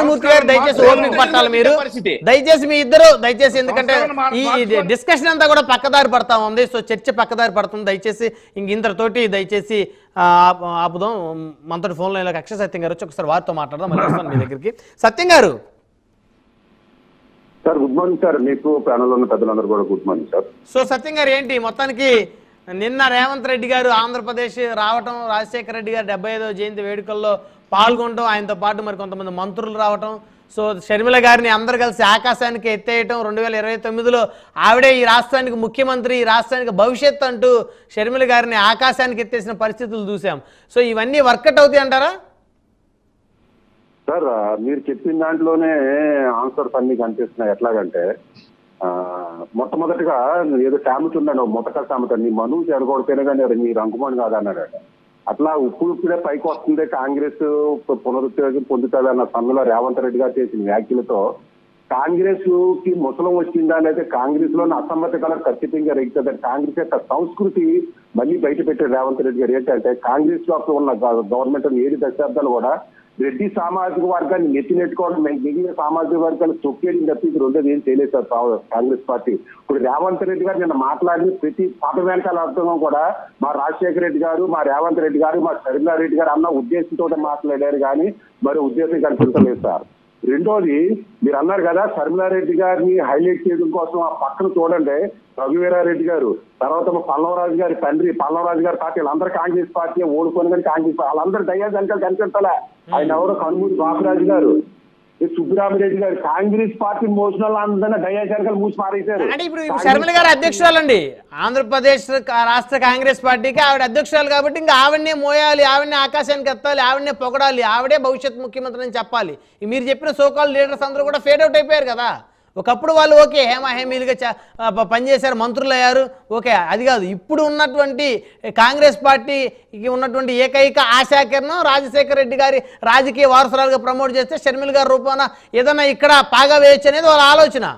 కృష్ణమూర్తి గారు దయచేసి ఓపిక పట్టాలి మీరు. దయచేసి మీ ఇద్దరు దయచేసి, ఎందుకంటే ఈ డిస్కషన్ అంతా కూడా పక్కదారి పడతా ఉంది. సో చర్చ పక్కదారి పడుతుంది. దయచేసి ఇంతటితోటి దయచేసి ఆపుదాం. మనతో ఫోన్ లైన్లో అక్షయ సత్యం గారు వచ్చి ఒకసారి వారితో మాట్లాడదాం. మళ్ళీ వస్తాను మీ దగ్గరికి. సత్యం గారు సార్, గుడ్ మార్నింగ్ సార్. మీకు ప్యానల్ ఉన్న పెద్దలందరూ కూడా good morning sir. So Satyam గారు ఏంటి మొత్తానికి నిన్న రేవంత్ రెడ్డి గారు ఆంధ్రప్రదేశ్ రావటం, రాజశేఖర రెడ్డి గారు 75వ జయంతి వేడుకల్లో పాల్గొనడం, ఆయనతో పాటు మరి కొంతమంది మంత్రులు రావటం, సో షర్మిల గారిని అందరు కలిసి ఆకాశానికి ఎత్తేయటం, 2029లో ఆవిడే ఈ రాష్ట్రానికి ముఖ్యమంత్రి, ఈ రాష్ట్రానికి భవిష్యత్తు అంటూ షర్మిల గారిని ఆకాశానికి ఎత్తేసిన పరిస్థితులు చూసాం. సో ఇవన్నీ వర్కౌట్ అవుతాయి అంటారా? సార్, మీరు చెప్పిన దాంట్లోనే ఆన్సర్స్ అన్ని కనిపిస్తున్నాయి. ఎట్లాగంటే మొట్టమొదటిగా ఏదో సామెత ఉందండి, మొదట సామెత, నీ మనువు చెడగొడితేనే కానీ నీ రంగుమని కాదన్నాడట. అట్లా ఇప్పుడే పైకి వస్తుంది కాంగ్రెస్ పునరుద్ధరణ పొందుతుంది అన్న సమయంలో రేవంత్ రెడ్డి గారు చేసిన వ్యాఖ్యలతో కాంగ్రెస్ కి ముసలం వచ్చిందా లేదా కాంగ్రెస్ లోని అసమ్మతికలు ఖచ్చితంగా రేగుతుంది. కాంగ్రెస్ యొక్క సంస్కృతి మళ్ళీ బయట పెట్టారు రేవంత్ రెడ్డి గారు. ఏంటంటే కాంగ్రెస్ లో ఉన్న గవర్నమెంట్ 7 దశాబ్దాలు కూడా రెడ్డి సామాజిక వర్గాన్ని నెట్టుకోవడం, మిగిలిన సామాజిక వర్గాన్ని తొక్కేయడం తప్పించి రెండోది ఏం చేయలేదు సార్ కాంగ్రెస్ పార్టీ. ఇప్పుడు రేవంత్ రెడ్డి గారు నిన్న మాట్లాడిన ప్రతి పాట వెనకాల అర్థం కూడా మా రాజశేఖర రెడ్డి గారు, మా రేవంత్ రెడ్డి గారు, మా షర్మిలా రెడ్డి గారు అన్న ఉద్దేశంతో మాట్లాడారు కానీ మరి ఉద్దేశం కనిపించలేదు సార్. రెండోది మీరు అన్నారు కదా షర్మిలారెడ్డి గారిని హైలైట్ చేయడం కోసం ఆ పక్కన చూడండి రఘువీరారెడ్డి గారు, తర్వాత పల్లవరాజు గారి తండ్రి పల్లవరాజు గారి పార్టీ వీళ్ళందరూ కాంగ్రెస్ పార్టీ ఓడుకొని కానీ కాంగ్రెస్ వాళ్ళందరూ దయ్యాలు కనిపించాలా. ఆయన ఎవరో కనుమూరి బాపురాజు గారు, సుబ్బరామిరెడ్డి గారు, కాంగ్రెస్ పార్టీ మోసిన వాళ్ళందరినీ దయాశంకలు మూసి పారేశారు. అంటే ఇప్పుడు షర్మిల గారు అధ్యక్షురాలండి ఆంధ్రప్రదేశ్ రాష్ట్ర కాంగ్రెస్ పార్టీకి, ఆవిడ అధ్యక్షురాలు కాబట్టి ఇంకా ఆవిడనే మోయాలి, ఆవిడనే ఆకాశానికి ఎత్తాలి, ఆవిడనే పొగడాలి, ఆవిడే భవిష్యత్ ముఖ్యమంత్రి అని చెప్పాలి. మీరు చెప్పిన సోకాల్ లీడర్స్ అందరూ కూడా ఫేడ్ అవుట్ అయిపోయారు కదా. ఒకప్పుడు వాళ్ళు ఓకే హేమీలుగా పనిచేశారు, మంత్రులు అయ్యారు, ఓకే అది కాదు. ఇప్పుడు ఉన్నటువంటి కాంగ్రెస్ పార్టీకి ఉన్నటువంటి ఏకైక ఆశాకిరణం రాజశేఖర రెడ్డి గారి రాజకీయ వారసురాలుగా ప్రమోట్ చేస్తే షర్మిల గారి రూపాన ఏదన్నా ఇక్కడ పాగా వేయచ్చు అనేది వాళ్ళ ఆలోచన.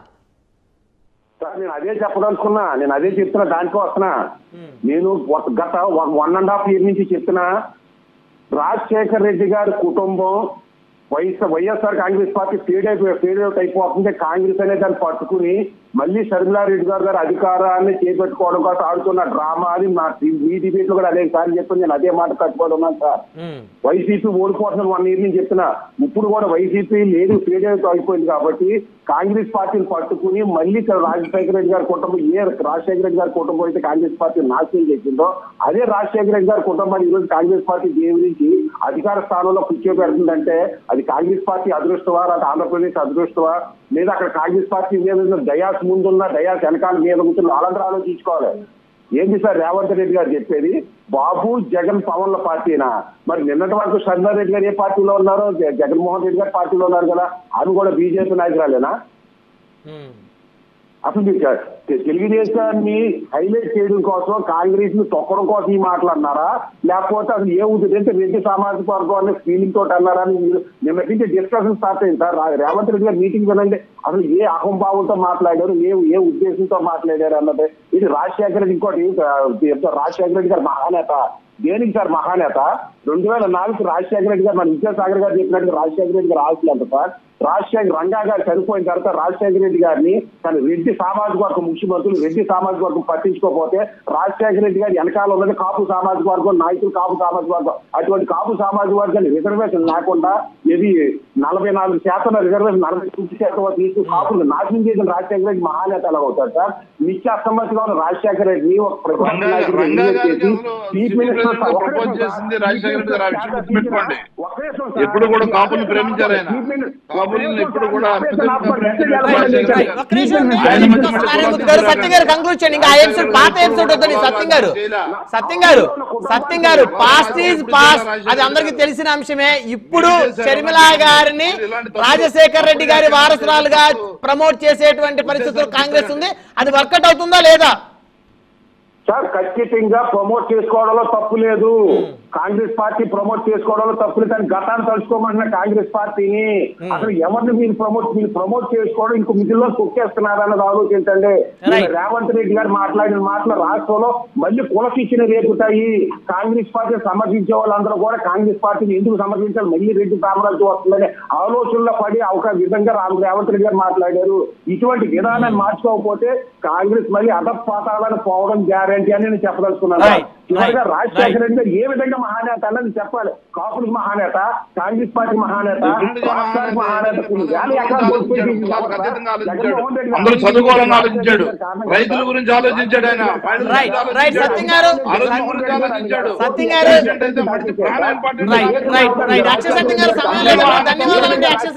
సార్, నేను అదే చెప్పదలుచుకున్నా, నేను అదే చెప్తున్నా, దానికో వస్తున్నా. నేను గత 1.5 year నుంచి చెప్తున్నా, రాజశేఖర రెడ్డి గారి కుటుంబం YSR Congress party fade out అయిపోతుంది. కాంగ్రెస్ అనే దాన్ని పట్టుకుని మళ్ళీ షర్మిలారెడ్డి గారు అధికారాన్ని చేపట్టుకోవడం కోసం ఆడుతున్న డ్రామా అని మీ డిబేట్ లో కూడా అదే సార్ చెప్పి నేను అదే మాట కట్టుకోవడం ఉన్నాను సార్. వైసీపీ ఓడిపోతున్నారు 1 year నుంచి చెప్తున్నా. ఇప్పుడు కూడా వైసీపీ లేదు, ఫేడ్ అవుట్ అయిపోయింది కాబట్టి కాంగ్రెస్ పార్టీని పట్టుకుని మళ్ళీ రాజశేఖర రెడ్డి గారి కుటుంబం, ఏ రాజశేఖర రెడ్డి గారి కుటుంబం అయితే కాంగ్రెస్ పార్టీ నాశనం చేసిందో అదే రాజశేఖర రెడ్డి గారి కుటుంబాన్ని ఈరోజు కాంగ్రెస్ పార్టీ దేవురించి అధికార స్థానంలో కూర్చోబెడుతుందంటే అది కాంగ్రెస్ పార్టీ అదృష్టమా, అది ఆంధ్రప్రదేశ్ అదృష్టమా, లేదా అక్కడ కాంగ్రెస్ పార్టీ మీద దయాస్ ముందున్న దయాస్ వెనకాల మీద కూర్చున్న వాళ్ళందరూ ఆలోచించుకోవాలి. ఏంటి సార్ రేవంత్ రెడ్డి గారు చెప్పేది? బాబు జగన్ పవన్ల పార్టీనా? మరి నిన్నటి వరకు షర్మిలారెడ్డి గారు ఏ పార్టీలో ఉన్నారో, జగన్మోహన్ రెడ్డి గారి పార్టీలో ఉన్నారు కదా, ఆమె కూడా బీజేపీ నాయకురాలేనా? అసలు తెలుగుదేశాన్ని హైలైట్ చేయడం కోసం, కాంగ్రెస్ ని తొక్కడం కోసం ఈ మాట్లాడినారా, లేకపోతే అసలు ఏ అంటే రెడ్డి సామాజిక వర్గం అనే ఫీలింగ్ తోటి అన్నారా అని నిన్న నుంచి డిస్కషన్ స్టార్ట్ అయింది సార్. రేవంత్ రెడ్డి గారు మీటింగ్ వినండి, అసలు ఏ అహంభావంతో మాట్లాడారు, ఏ ఉద్దేశంతో మాట్లాడారు అన్నది. ఇది రాజశేఖర రెడ్డి, ఇంకోటి రాజశేఖర రెడ్డి గారు మహానేత. దేనికి సార్ మహానేత? 2004 రాజశేఖర రెడ్డి గారు, మన విద్యాసాగర్ గారు చెప్పినట్టు రాజశేఖర రెడ్డి గారు ఆస్తులు ఎంత సార్? రాజశేఖర్ రంగా గారు చనిపోయిన తర్వాత రాజశేఖర రెడ్డి గారిని తన రెడ్డి సామాజిక వర్గం ముఖ్యమంత్రులు రెడ్డి సామాజిక వర్గం పట్టించుకోకపోతే రాజశేఖర రెడ్డి గారి వెనకాల ఉన్నది కాపు సామాజిక వర్గం నాయకులు, కాపు సామాజిక వర్గం. అటువంటి కాపు సామాజిక వర్గాన్ని రిజర్వేషన్ లేకుండా ఇది 44% రిజర్వేషన్ 45% తీసుకు కాపులు నాశనం చేసిన రాజశేఖర రెడ్డి మహానేత ఎలా అవుతారు సార్? నిత్య అసమ్మతిగా ఉన్న రాజశేఖర రెడ్డిని ఎప్పుడు కూడా కాపులు ప్రేమించారు ఆయన. సత్యం గారు పాస్ట్ ఈజ్ పాస్ట్, అది అందరికి తెలిసిన అంశమే. ఇప్పుడు షర్మిలా గారిని రాజశేఖర రెడ్డి గారి వారసురాలుగా ప్రమోట్ చేసేటువంటి పరిస్థితులు కాంగ్రెస్ ఉంది. అది వర్కౌట్ అవుతుందా లేదా? సార్ ఖచ్చితంగా ప్రమోట్ చేసుకోవడంలో తప్పు లేదు. కాంగ్రెస్ పార్టీ ప్రమోట్ చేసుకోవడంలో తప్పులు, కానీ గతాన్ని తలుచుకోమంటున్న కాంగ్రెస్ పార్టీని అసలు ఎవరిని మీరు ప్రమోట్ చేసుకోవడం ఇంకో మిగిలిలో తొక్కేస్తున్నారన్నది ఆలోచించండి. రేవంత్ రెడ్డి గారు మాట్లాడిన మాటలు రాష్ట్రంలో మళ్ళీ కులకిచ్చిన రేపుతాయి. కాంగ్రెస్ పార్టీ సమర్థించే వాళ్ళందరూ కూడా కాంగ్రెస్ పార్టీని ఎందుకు సమర్థించాలి, మళ్ళీ రెడ్డి సామ్రాజ్యం వస్తుందని ఆలోచనలో పడి ఒక విధంగా రేవంత్ రెడ్డి గారు మాట్లాడారు. ఇటువంటి విధానాన్ని మార్చుకోకపోతే కాంగ్రెస్ మళ్ళీ అధపాతాలను పోవడం గ్యారంటీ అని నేను చెప్పదలుచుకున్నాను. చివరిగా రాజశేఖర రెడ్డి గారు ఏ విధంగా మహానేత అన్నది చెప్పాలి. కాపులకు మహానేత, కాంగ్రెస్ పార్టీ మహానేత, రాష్ట్రానికి మహానేత. అందరూ చదువుకోవాలని ఆలోచించాడు, రైతుల గురించి ఆలోచించాడు ఆయన, సత్యం గారు ధన్యవాదాలండి.